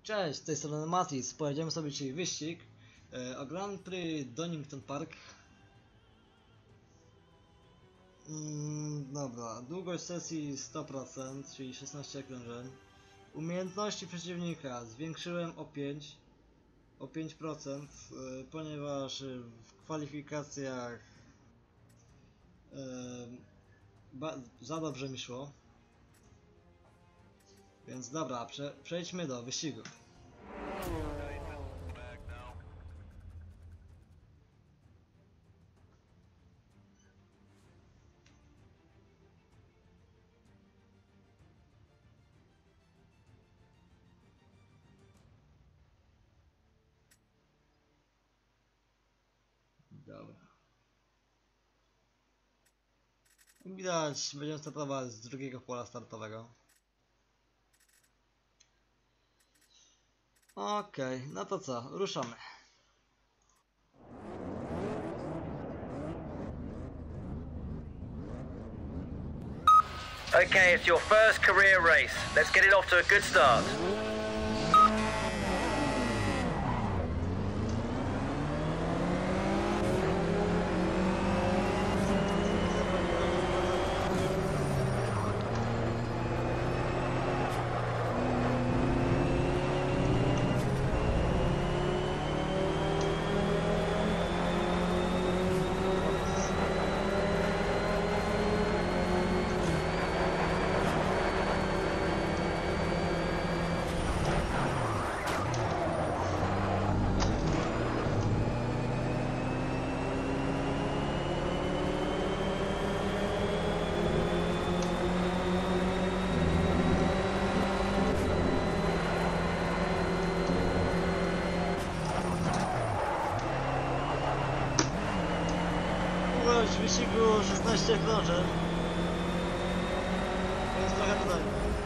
Cześć, z tej strony Matis. Pojedziemy sobie dzisiaj wyścig o Grand Prix Donington Park. Dobra, długość sesji 100%, czyli 16 okrążeń. Umiejętności przeciwnika zwiększyłem o 5%, ponieważ w kwalifikacjach za dobrze mi szło. Więc dobra, przejdźmy do wyścigu. Dobra. Widać, będziemy startować z drugiego pola startowego. Okej, no to co, ruszamy. Okay, it's your first career race. Let's get it off to a good start. W wyścigu 16 okrążeń. Więc trochę tutaj.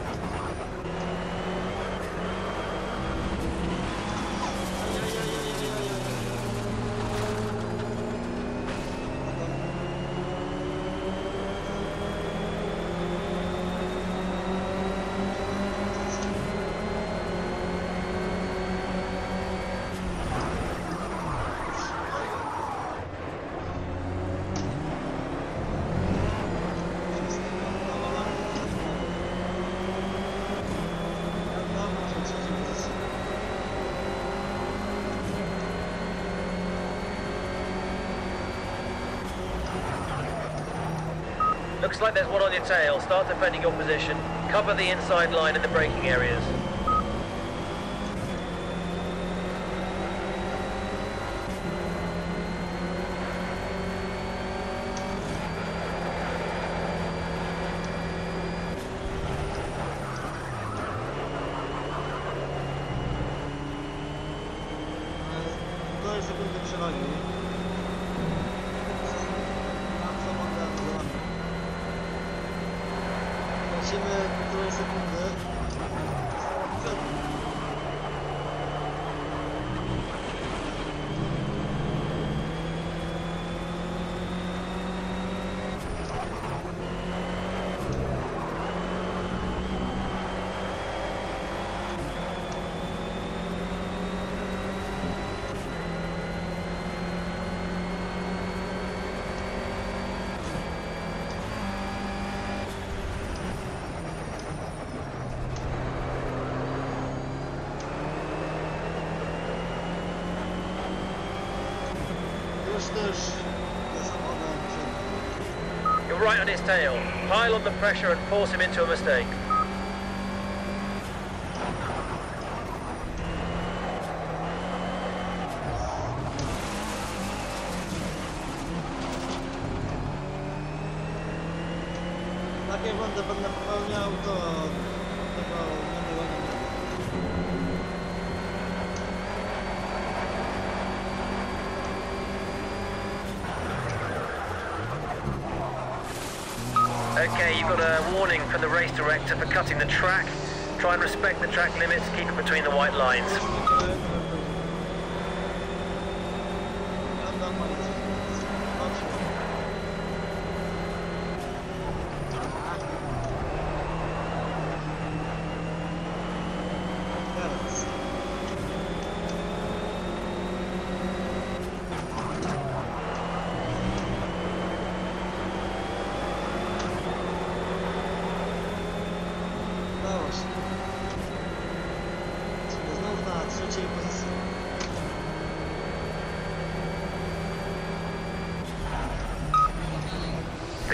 Looks like there's one on your tail. Start defending your position. Cover the inside line in the braking areas. To jest sekundy przewagi. Tracimy półtorej sekundy. You're right on his tail. Pile on the pressure and force him into a mistake. Takie błędy będę popełniał, to chyba nie było nic. Okay, you've got a warning from the race director for cutting the track. Try and respect the track limits, keep it between the white lines. Teraz.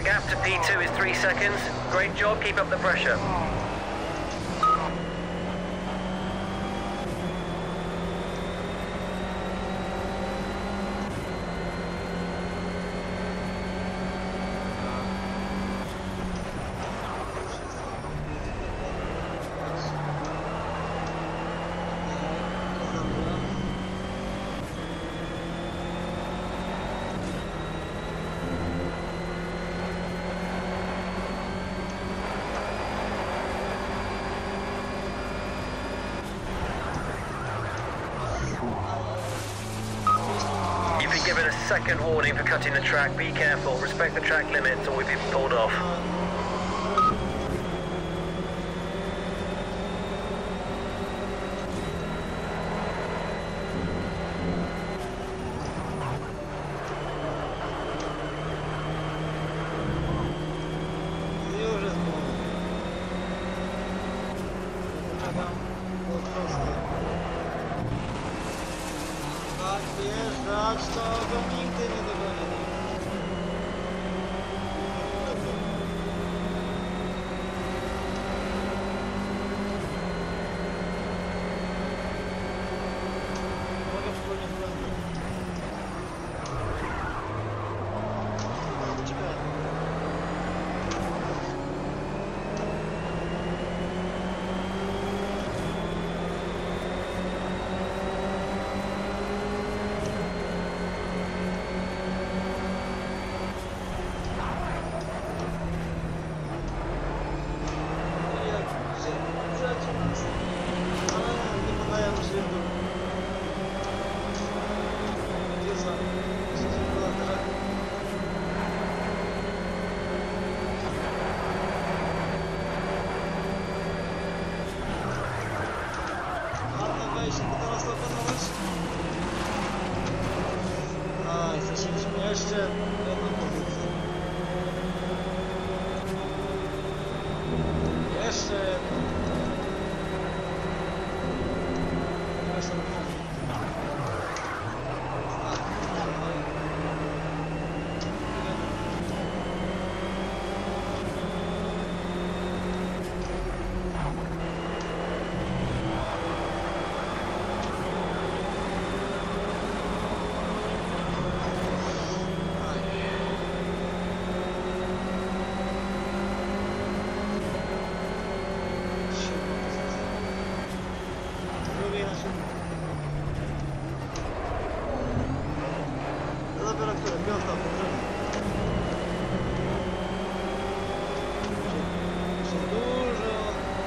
gap to P2 is 3 seconds. Great job, keep up the pressure. You've been given a second warning for cutting the track. Be careful, respect the track limits or we'll be pulled off. Już jest mowa. Poczekam do prostej. Tak wjeżdżać, to go nigdy nie dogoni. Mogę wspólnie prędzej. Czekaj. Straciliśmy jeszcze jedną pozycję. Jeszcze jedną. Jeszcze jedną. Temperatura piąta po drzewie. Jeszcze dużo.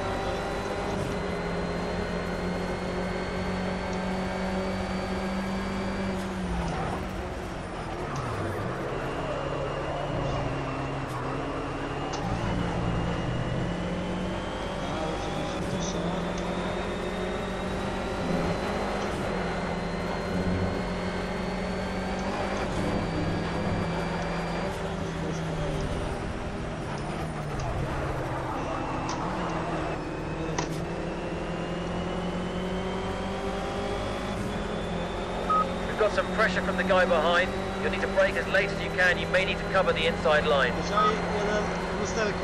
Got some pressure from the guy behind. You'll need to brake as late as you can. You may need to cover the inside line. Dzisiaj jeden w lusterku.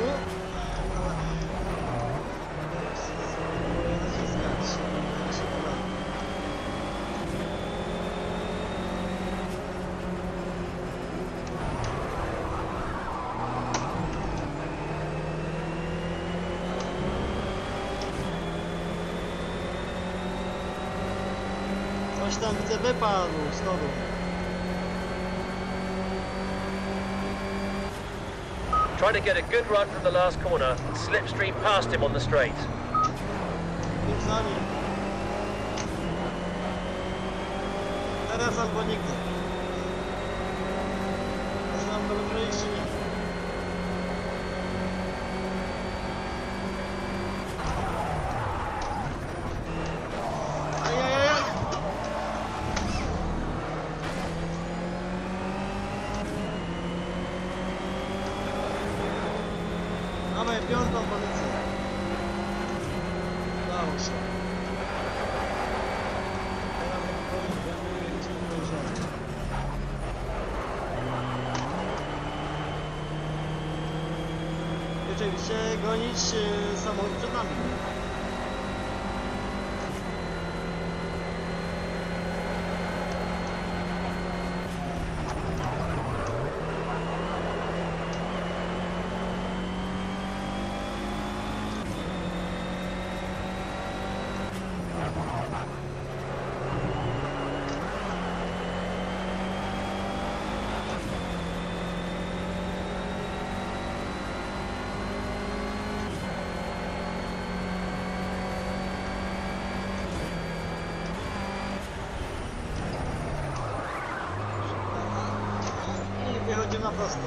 Coś tam widzę wypadł z toru. Try to get a good run from the last corner. Slipstream past him on the straight. Idź za nim. Teraz albo nigdy. Znam go wybrać czy nie. Mamy piątą pozycję. Udało się. Teraz jak powiem, się gonić samochód przed nami. Wychodzimy na prosto.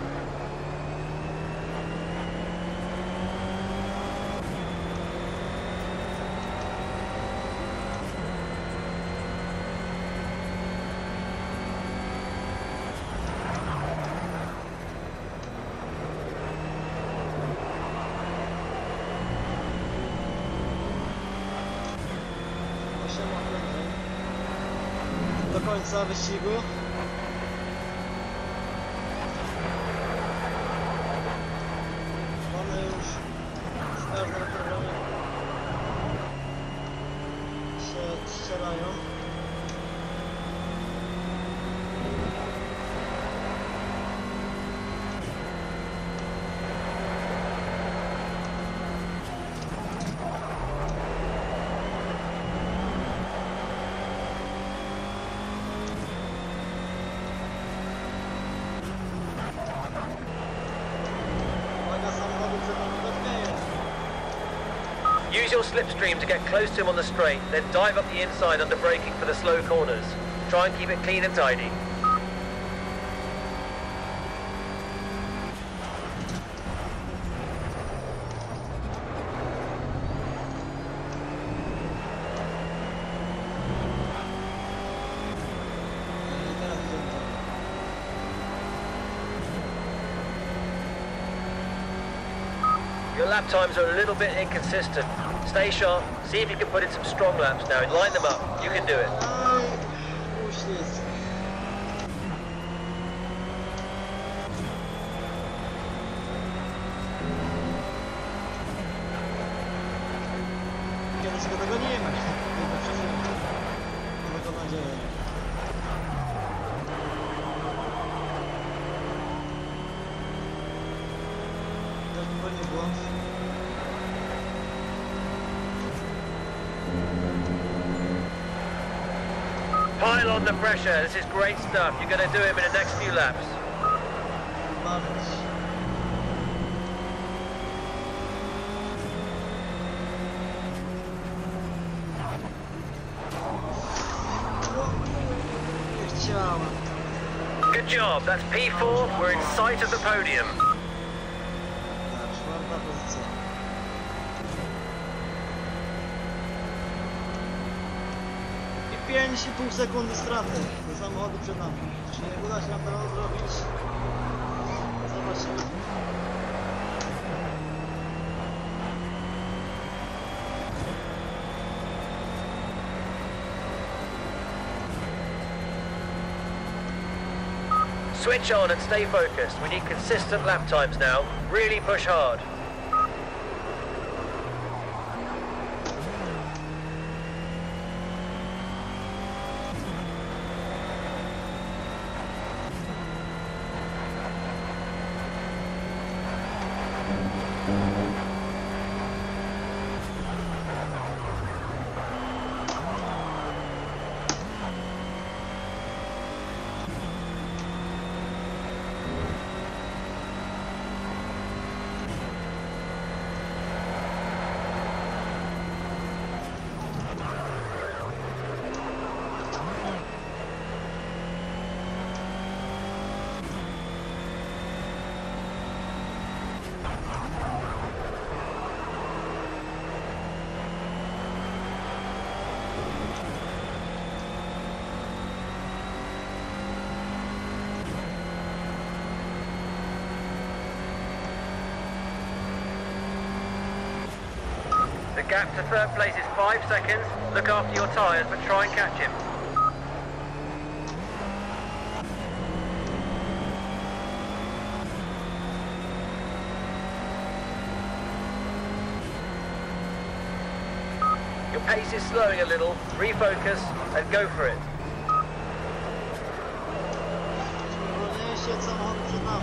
Do końca wyścigu. Strzelają. Uwaga, samochodu przed nami dotknieje. Use your slipstream to get close to him on the straight, then dive up the inside under braking for the slow corners. Try and keep it clean and tidy. Your lap times are a little bit inconsistent. Stay sharp, see if you can put in some strong laps now and line them up. You can do it. Aj, uślizg. Kiedyś go dogonimy. Mam taką nadzieję. Też popełnił błąd. Pile on the pressure. This is great stuff. You're going to do him in the next few laps. Bawić. Nie chciałem. Good job. That's P4. We're in sight of the podium. Tak, czwarta pozycja. I 5,5 sekundy straty do samochodu przed nami. Czy nie uda się nam to zrobić? Zobaczymy. Switch on and stay focused. We need consistent lap times now. Really push hard. The gap to third place is 5 seconds. Look after your tyres, but try and catch him. Your pace is slowing a little. Refocus and go for it. Wolniejsi od samochodu przed nami.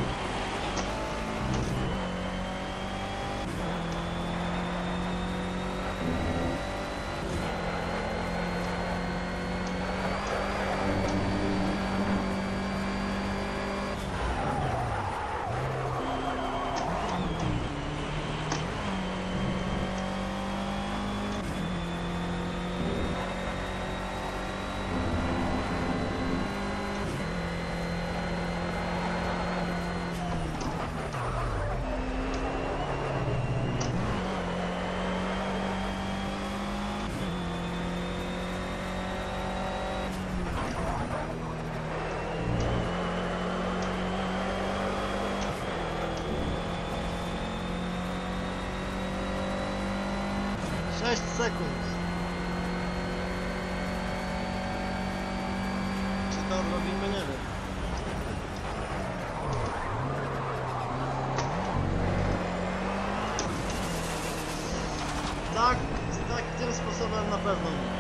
Sześć sekund. Czy to robimy? Nie wiem. Tak, tym sposobem na pewno nie.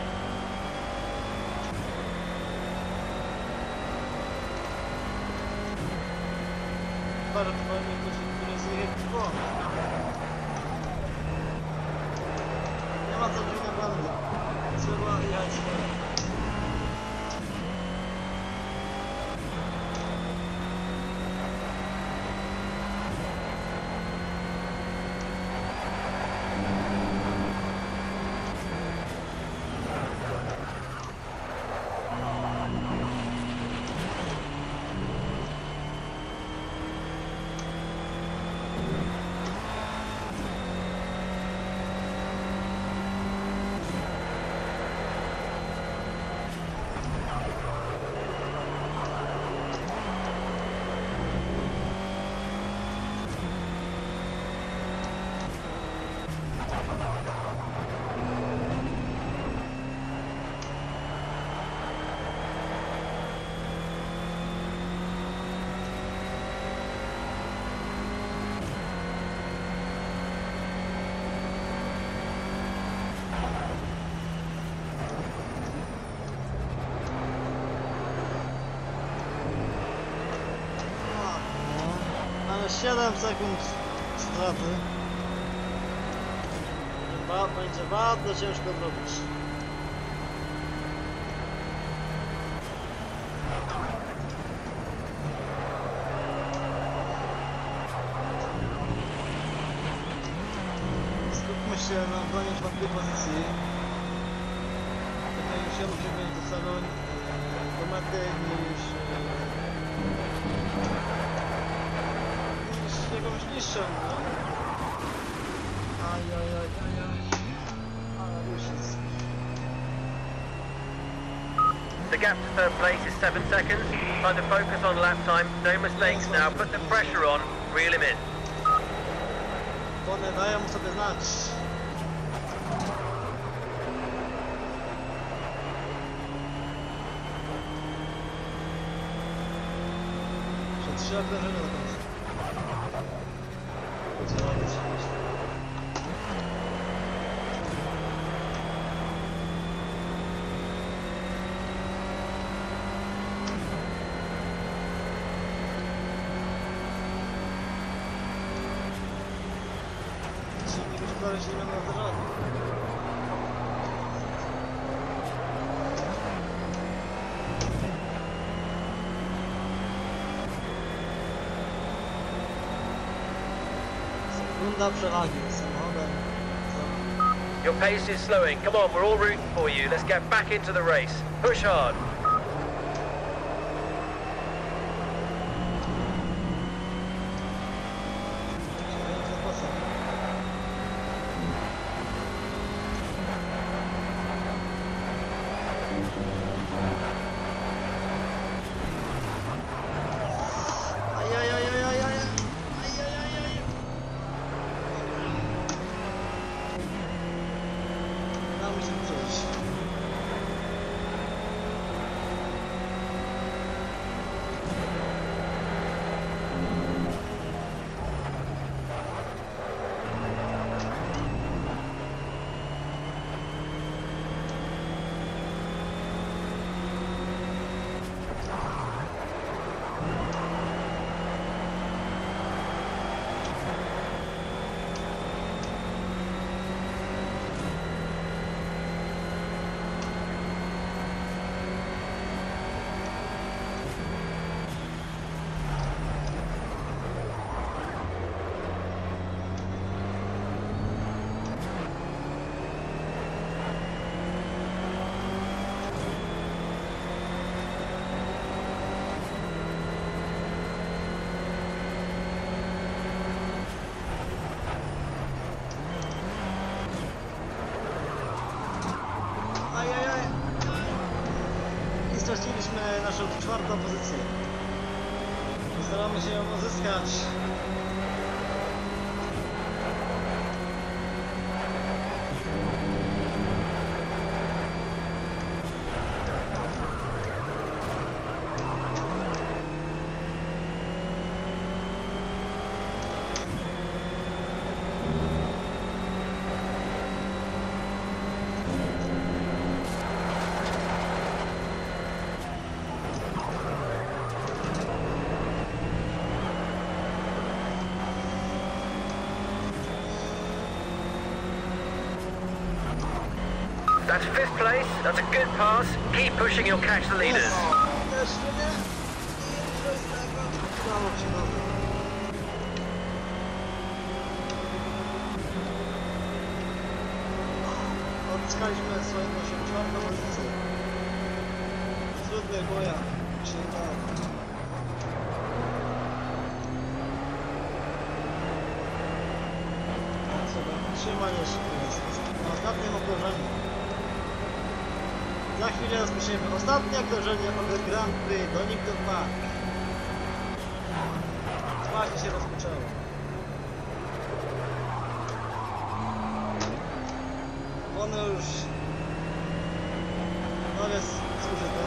Bardzo fajnie ktoś, który zjechał w błąd. Nie ma co być naprawdę. Trzeba jechać swoje. Ale 7 sekund straty. Będzie bardzo ciężko zrobić. Skupmy się na obronie 4. pozycji. Tutaj już ja muszę mieć do celu do mety niż jakąś niższą, no. Ajajaj. Ale już jest. The gap to third place is 7 seconds. Time to focus on lap time. No mistakes now. Put the pressure on. Reel him in. One dają sobie znać. Jeszcze 3 okrążenia do końca. Zimno na drodze. Sekunda przewagi samochodem. Your pace is slowing. Come on, we're all rooting for you. Let's get back into the race. Push hard. Straciliśmy naszą czwartą pozycję. Staramy się ją uzyskać. That's fifth place. That's a good pass. Keep pushing, you'll catch the leaders. Jeszcze nie. I coś tego. Udało się dobrze. Odzyskaliśmy swoją naszą czwartą pozycję. Trudny boja się udało. Trzeba trzymać jeszcze na ostatnim okrążeniu. Za chwilę rozpoczniemy ostatnie okrążenie od Grand Prix do Nington Park. Właśnie się rozpoczęło. One już nowiec zużyte.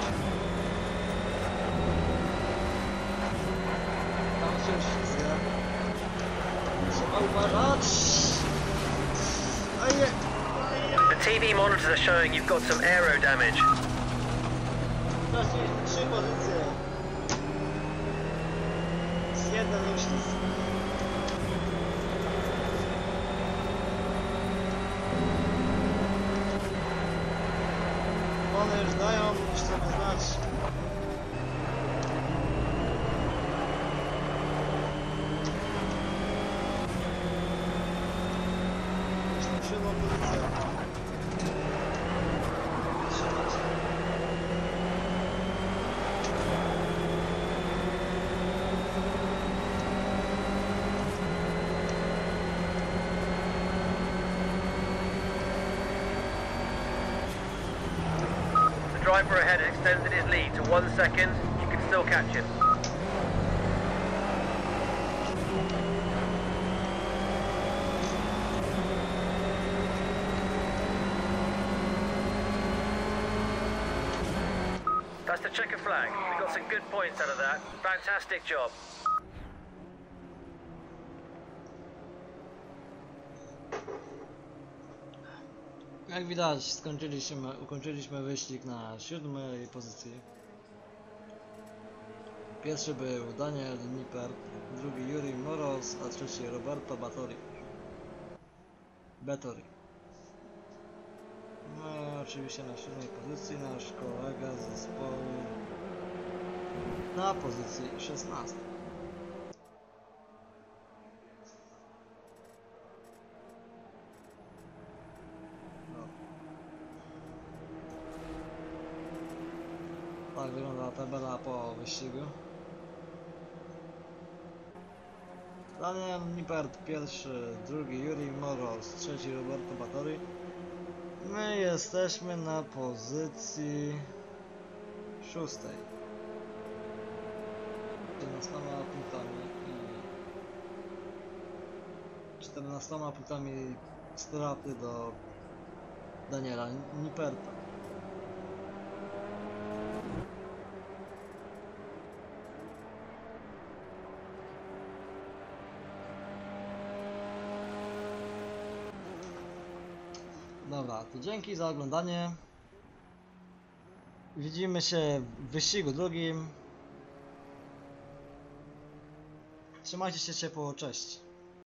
Tam się już ślizga. Trzeba uważać. Oje. The TV monitors are showing you've got some aero damage. Straciliśmy 3 pozycje. Z jednym uślizg. One już dają sobie znać. Już na 7. pozycję. Trzymać. The driver ahead has extended his lead to 1 second. You can still catch him. That's the checker flag. We got some good points out of that. Fantastic job. Jak widać, ukończyliśmy wyścig na 7. pozycji. Pierwszy był Daniel Nippert, drugi Yuri Moros, a trzeci Roberto Bettori. No i oczywiście na 7. pozycji nasz kolega z zespołu na pozycji 16. Tak wygląda tabela po wyścigu. Daniel Nippert pierwszy, drugi Yuri Moros, trzeci Roberto Bettori. My jesteśmy na pozycji 6. 14 punktami i 14 punktami straty do Daniela Nipperta. Dobra, to dzięki za oglądanie. Widzimy się w wyścigu drugim. Trzymajcie się ciepło, cześć.